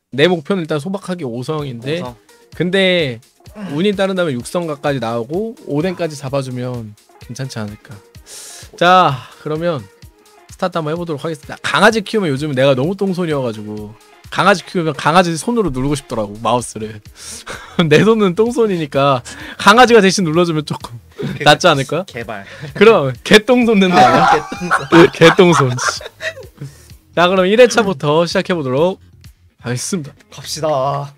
내 목표는 일단 소박하게 5성인데 5성. 근데 운이 따른다면 6성가까지 나오고 5댕까지 잡아주면 괜찮지 않을까. 자 그러면 스타트 한번 해보도록 하겠습니다. 강아지 키우면 요즘 내가 너무 똥손이어가지고 강아지 키우면 강아지 손으로 누르고 싶더라고 마우스를. 내 손은 똥손이니까 강아지가 대신 눌러주면 조금 낫지 않을까? 개발. 그럼 개똥손 되는 거 아니야? 개똥손. 자 그럼 1회차부터 시작해보도록 하겠습니다. 갑시다.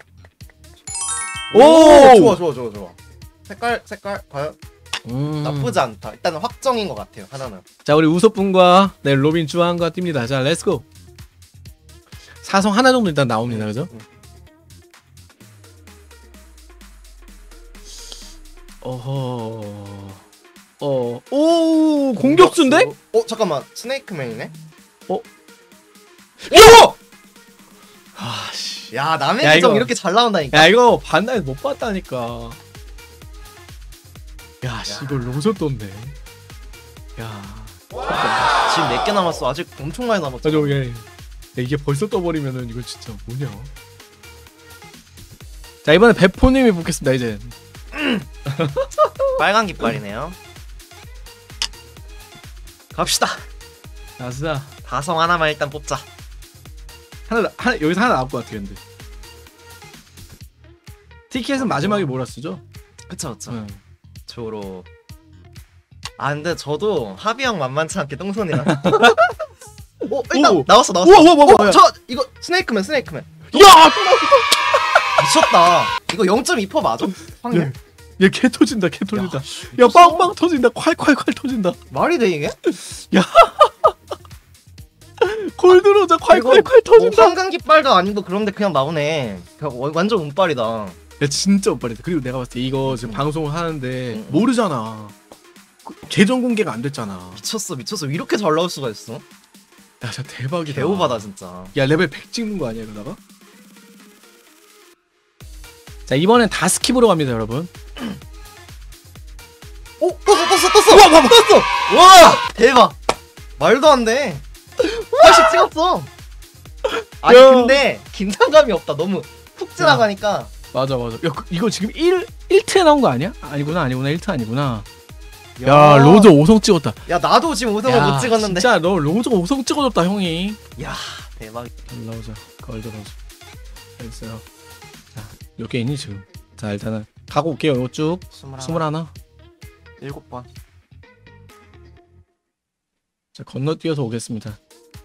오! 좋아. 색깔 과연 나쁘지 않다. 일단은 확정인 것 같아요. 하나는. 자 우리 우섭분과 네 로빈 주한과 뜁니다. 자 렛츠고. 사성 하나 정도 일단 나옵니다. 그죠? 오 공격수인데? 잠깐만 스네이크맨이네. 야! 아씨. 야 남의 야, 계정 이거- 이렇게 잘 나온다니까. 야 이거 반다에서 못 봤다니까. 야 씨 이거 로저 떴네. 야. 지금 4개 남았어. 아직 엄청 많이 남았어. 맞아 이게 벌써 떠버리면은 이거 진짜 뭐냐. 자 이번에 배포님이 뽑겠습니다 이제. 빨간 깃발이네요. 갑시다. 아싸. 다성 하나만 일단 뽑자. 하나 여기서 하나 나올 것 같아 근데. 티켓은 마지막에 몰았쓰죠? 그쵸. 응. 주로. 아 근데 저도 하비 형 만만치 않게 똥손이라. 일단 오. 나왔어. 우와. 저 이거 스네이크맨. 야! 미쳤다. 이거 0.2% 맞아? 확률. 얘 개 터진다 개 터진다. 야 미쳤어? 빵빵 터진다 콸콸콸 터진다. 말이 돼 이게? 골드로자 콸콸콸 이거 터진다. 한강 깃발도 아니고 그런데 그냥 나오네. 완전 운빨이다. 야 진짜 오빠리다. 그리고 내가 봤을 때 이거 지금 방송을 하는데 응. 모르잖아. 계정 공개가 안 됐잖아. 미쳤어. 이렇게 잘 나올 수가 있어? 야 진짜 대박이다. 개오바다 진짜. 야 레벨 100 찍는 거 아니야 이러다가? 자 이번엔 다 스킵으로 갑니다 여러분. 떴어. 와 대박. 말도 안 돼. 80 찍었어. 아니 야. 근데 긴장감이 없다. 너무 푹 지나가니까. 맞아. 야 이거 지금 1트에 나온 거 아니야? 아니구나 1트 아니구나. 야 로저 5성 찍었다. 야 나도 지금 5성을 못 찍었는데. 진짜 너 로저 5성 찍어줬다 형이. 야 대박. 올라오자. 걸드 로저. 됐어요. 자 몇 개 있니 지금? 자 일단은 가고 올게요. 이거 쭉 21. 7번. 자 건너뛰어서 오겠습니다.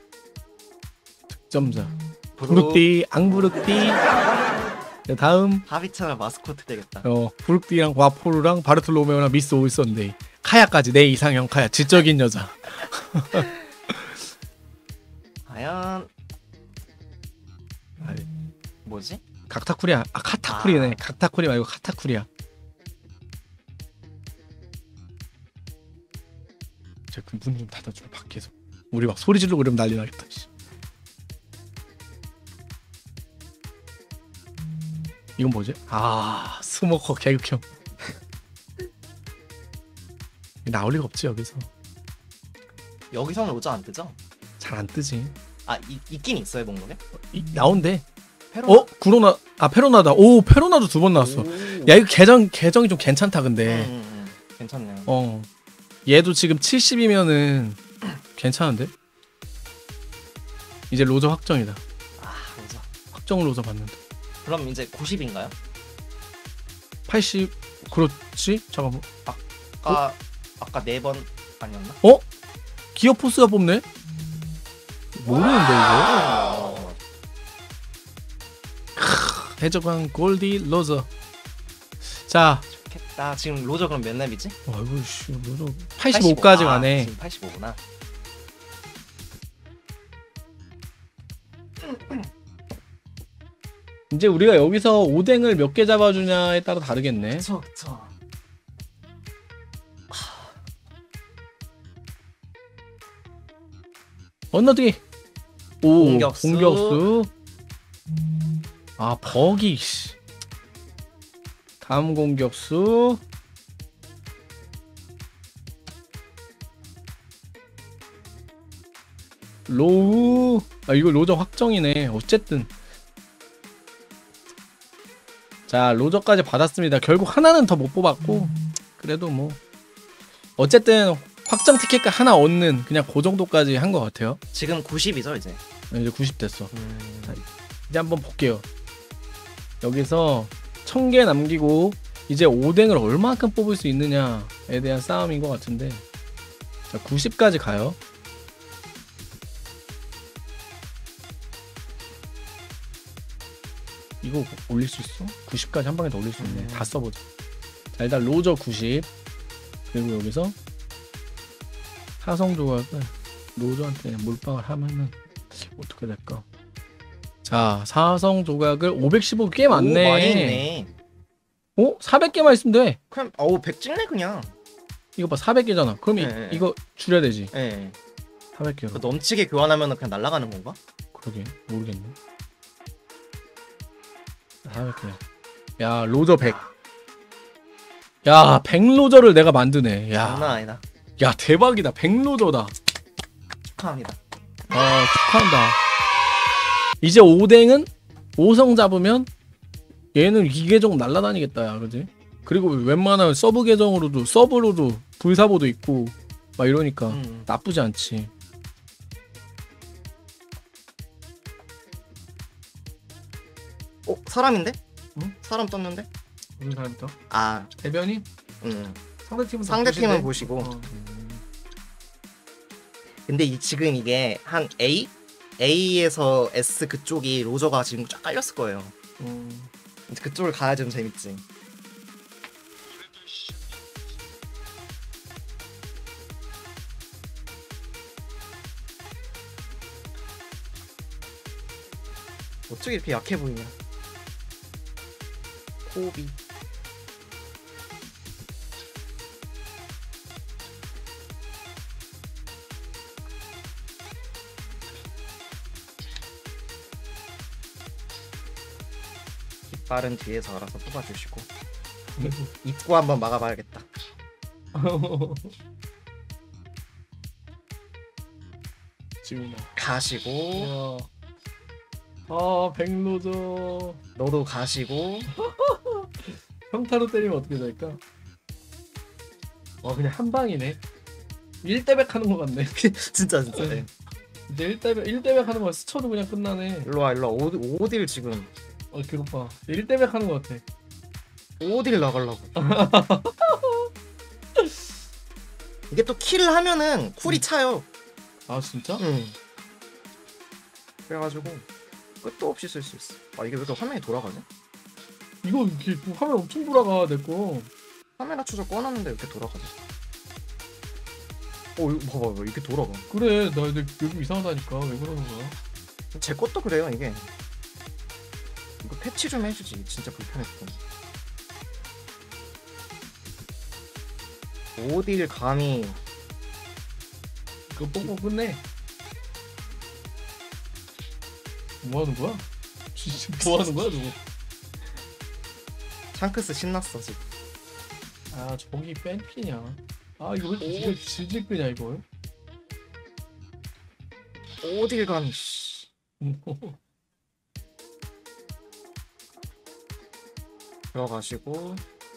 득점자 부르띠 앙부르띠. 네, 다음 하비 채널 마스코트 되겠다. 부르띠랑 와포르랑 바르톨로메오랑 미스 오이선데이 카야까지 내 이상형 카야 지적인 여자. 과연 뭐지? 각타쿠리야. 카타쿠리네. 각타쿠리 말고 카타쿠리야. 문 좀 닫아줘 밖에서. 우리 막 소리 지르고 그러면 난리 나겠다. 이건 뭐지? 스모커 개극형. 나올 리가 없지 여기서. 여기서는 로저 안 뜨죠? 잘 안 뜨지. 있긴 있어요 동물에? 나온대. 페로? 구로나. 페로나다. 오 페로나도 2번 나왔어. 야 이거 계정이 좀 괜찮다 근데. 괜찮네요. 얘도 지금 70이면은 괜찮은데? 이제 로저 확정이다. 로저. 확정 로저 봤는데. 그럼 이제 90인가요? 80 그렇지? 잠깐만. 아까 4번 아니었나? 기어포스가 뽑네? 모르는데 이거? 해적왕 골디 로저. 자 좋겠다. 지금 로저 그럼 몇 렙이지? 아이고 씨 로저 85까지 가네. 지금 85구나. 이제 우리가 여기서 오뎅을 몇 개 잡아주냐에 따라 다르겠네. 그쵸. 건너뛰기. 오 공격수. 버기 씨. 다음 공격수. 로우. 이거 로저 확정이네. 어쨌든 자 로저까지 받았습니다. 결국 하나는 더 못 뽑았고 그래도 뭐 어쨌든 확정 티켓가 하나 얻는 그냥 그 정도까지 한 것 같아요. 지금 90이죠 이제. 이제 90 됐어. 자, 이제 한번 볼게요. 여기서 1000개 남기고 이제 오뎅을 얼마큼 뽑을 수 있느냐에 대한 싸움인 것 같은데 자 90까지 가요. 이거 올릴 수 있어? 90까지 한 방에 더 올릴 수 있네. 다 써보자. 자 일단 로저 90 그리고 여기서 사성 조각을 로저한테 몰빵을 하면은 어떻게 될까? 자 사성 조각을 515 꽤 많네. 오, 많이 있네. 어? 400개만 있으면 돼. 그럼 100 찍네 그냥. 이거 봐 400개잖아. 그럼 네. 이거 줄여야 되지. 예. 400개로. 그 넘치게 교환하면 그냥 날아가는 건가? 그러게 모르겠네. 400개. 야 로저 100. 야 100로저를 내가 만드네. 장난 야, 아니다. 야 대박이다. 100로저다. 축하합니다. 아 축하한다. 이제 오뎅은 5성 잡으면 얘는 이 계정 날라다니겠다 야 그지? 그리고 웬만한 서브 계정으로도 서브로도 불사보도 있고 막 이러니까 나쁘지 않지. 사람인데? 응? 사람 떴는데? 무슨 사람 또? 아, 대변인? 상대팀은 상대팀은 보시고. 어. 근데 지금 이게 한 A에서 S 그쪽이 로저가 지금 쫙 깔렸을 거예요. 이제 그쪽을 가야 좀 재밌지. 어떻게 이렇게 약해 보이냐? 코비. 깃발은 뒤에서 알아서 뽑아주시고 입구 한번 막아봐야겠다. 지금 가시고 아 백로저 너도 가시고. 평타로 때리면 어떻게 될까? 그냥 한 방이네. 1대백 하는 거 같네. 진짜 네. 이제 1대백 하는 거 스쳐도 그냥 끝나네. 일로와 오딜 지금 배고파. 1대백 하는 거 같아. 오딜 나가려고. 이게 또 킬을 하면은 쿨이 차요. 아 진짜? 그래가지고 끝도 없이 쓸 수 있어. 이게 왜 이렇게 화면이 돌아가냐? 이거 이렇게 화면 엄청 돌아가 내거. 카메라 추적 꺼놨는데 이렇게 돌아가지. 이거 봐봐 이렇게 돌아가. 그래 나 요즘 이상하다니까. 왜 그러는 거야? 제 것도 그래요 이게. 이거 패치 좀 해주지. 진짜 불편했고. 오딜 감히 그거 뽕뽕 끝내. 뭐 하는 거야? 뭐 하는 거야 저거? 샹크스 신났어 지금. 아 저기 뺑피냐? 아 이거 왜 이렇게 질질 끄냐 이걸? 오딜 감히 씨. 들어가시고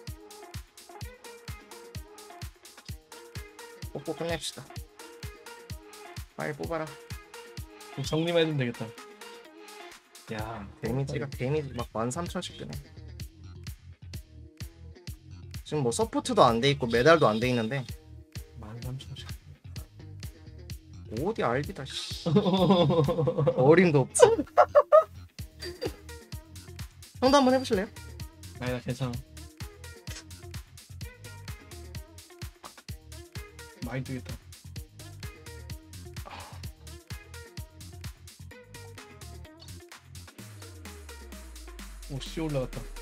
뽑고 끝냅시다. 빨리 뽑아라. 정리만 해주면 되겠다. 야 데미지 막 13,000씩 뜨네. 지금 뭐 서포트도 안 돼 있고 메달도 안 돼 있는데 13,000씩. 어디 알기다 씨. 어림도 없지. 형도 한번 해보실래요? 아니 나 괜찮아. 많이 뜨겠다. 오 씨 올라갔다.